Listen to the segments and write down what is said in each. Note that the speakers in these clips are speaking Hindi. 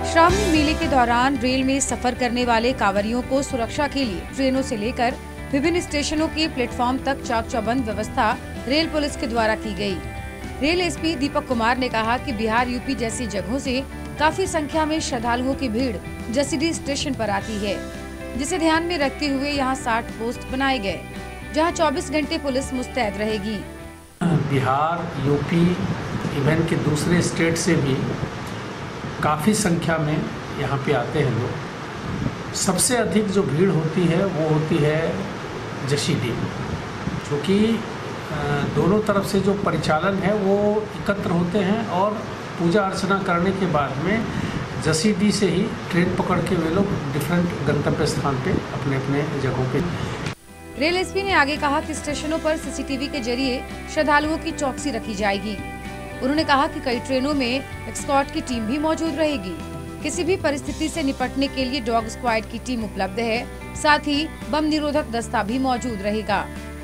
श्रावणी मेले के दौरान रेल में सफर करने वाले कांवरियों को सुरक्षा के लिए ट्रेनों से लेकर विभिन्न स्टेशनों के प्लेटफॉर्म तक चाक चौबंद व्यवस्था रेल पुलिस के द्वारा की गई। रेल एसपी दीपक कुमार ने कहा कि बिहार यूपी जैसी जगहों से काफी संख्या में श्रद्धालुओं की भीड़ जसीडीह स्टेशन पर आती है, जिसे ध्यान में रखते हुए यहां 60 पोस्ट बनाए गए, जहां 24 घंटे पुलिस मुस्तैद रहेगी। बिहार, यूपी, इवन के दूसरे स्टेट से भी काफ़ी संख्या में यहाँ पे आते हैं लोग। सबसे अधिक जो भीड़ होती है वो होती है जसीडीह, क्योंकि दोनों तरफ से जो परिचालन है वो एकत्र होते हैं और पूजा अर्चना करने के बाद में जसीडीह से ही ट्रेन पकड़ के वे लोग डिफरेंट गंतव्य स्थान पे अपने अपने जगहों पे। रेल एसपी ने आगे कहा कि स्टेशनों पर सीसीटीवी के जरिए श्रद्धालुओं की चौकसी रखी जाएगी। उन्होंने कहा कि कई ट्रेनों में एस्कॉर्ट की टीम भी मौजूद रहेगी। किसी भी परिस्थिति से निपटने के लिए डॉग स्क्वाड की टीम उपलब्ध है, साथ ही बम निरोधक दस्ता भी मौजूद रहेगा।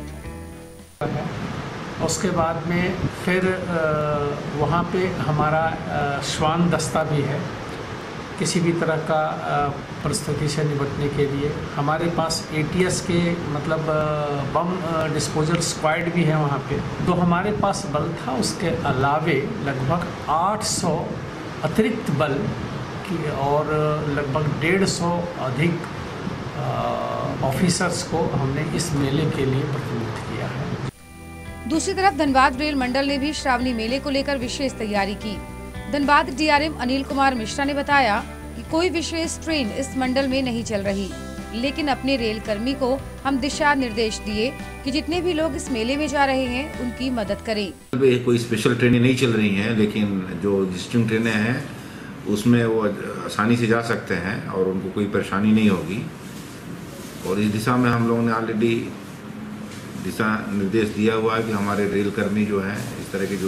उसके बाद में फिर वहाँ पे हमारा श्वान दस्ता भी है। किसी भी तरह का परिस्थिति से निपटने के लिए हमारे पास एटीएस के मतलब बम डिस्पोजल स्क्वाड भी है वहाँ पे। तो हमारे पास बल था, उसके अलावे लगभग 800 अतिरिक्त बल की और लगभग 150 अधिक ऑफिसर्स को हमने इस मेले के लिए प्रबंधित किया है। दूसरी तरफ धनबाद रेल मंडल ने भी श्रावणी मेले को लेकर विशेष तैयारी की। धनबाद डीआरएम अनिल कुमार मिश्रा ने बताया कि कोई विशेष ट्रेन इस मंडल में नहीं चल रही, लेकिन अपने रेल कर्मी को हम दिशा निर्देश दिए कि जितने भी लोग इस मेले में जा रहे हैं उनकी मदद करें। कोई स्पेशल ट्रेनें नहीं चल रही हैं, लेकिन जो एग्जिस्टिंग ट्रेनें हैं उसमें वो आसानी से जा सकते हैं और उनको कोई परेशानी नहीं होगी। और इस दिशा में हम लोगों ने ऑलरेडी दिशा निर्देश दिया हुआ है कि हमारे रेल कर्मी जो हैं इस तरह के जो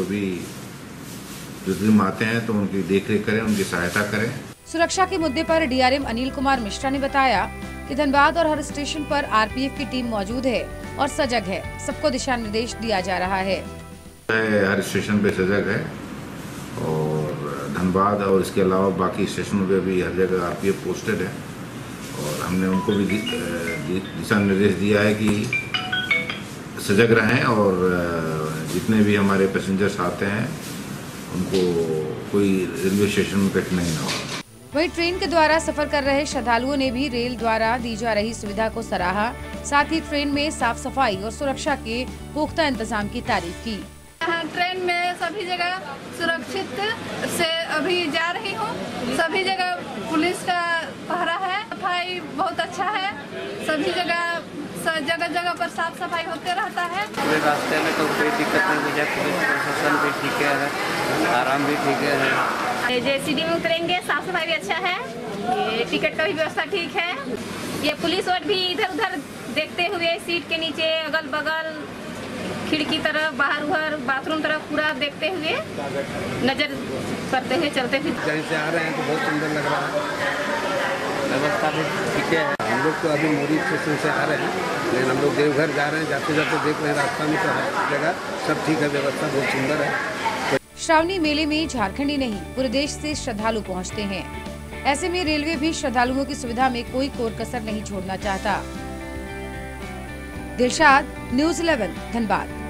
आते हैं तो उनकी देखरेख करें, उनकी सहायता करें। सुरक्षा के मुद्दे पर डीआरएम अनिल कुमार मिश्रा ने बताया कि धनबाद और हर स्टेशन पर आरपीएफ की टीम मौजूद है और सजग है। सबको दिशा निर्देश दिया जा रहा है। हर स्टेशन पे सजग है और धनबाद और इसके अलावा बाकी स्टेशनों पे भी हर जगह आरपीएफ पोस्टेड है और हमने उनको भी दिशा निर्देश दिया है कि सजग रहें और जितने भी हमारे पैसेंजर्स आते हैं उनको कोई रेलवे स्टेशन में कठिनाई न हो। वहीं ट्रेन के द्वारा सफर कर रहे श्रद्धालुओं ने भी रेल द्वारा दी जा रही सुविधा को सराहा, साथ ही ट्रेन में साफ सफाई और सुरक्षा के पुख्ता इंतजाम की तारीफ की। ट्रेन में सभी जगह सुरक्षित से अभी जा रही हूँ। सभी जगह पुलिस का पहरा है, सफाई बहुत अच्छा है। सभी जगह जगह पर साफ सफाई होते रहता है। पूरे रास्ते में तो कोई दिक्कत नहीं मुझे, पुलिस प्रशासन भी ठीक है, आराम भी ठीक है। जसीडीह में उतरेंगे, साफ सफाई भी अच्छा है, ये टिकट का भी व्यवस्था ठीक है। ये पुलिस और भी इधर उधर देखते हुए सीट के नीचे अगल बगल खिड़की तरफ बाहर उहर बाथरूम तरफ पूरा देखते हुए नजर करते हुए चलते हुए कहीं से आ रहे हैं तो बहुत सुंदर लग रहा है। व्यवस्था भी ठीक है। हम लोग तो अभी मोरी स्टेशन से आ रहे हैं, लेकिन हम लोग देवघर जा रहे हैं, जाते जाते देख रहे हैं रास्ता में तो हर जगह सब ठीक है, व्यवस्था बहुत सुंदर है। श्रावणी मेले में झारखंड ही नहीं पूरे देश से श्रद्धालु पहुंचते हैं। ऐसे में रेलवे भी श्रद्धालुओं की सुविधा में कोई कोर कसर नहीं छोड़ना चाहता। दिलशाद, न्यूज़ 11 धनबाद।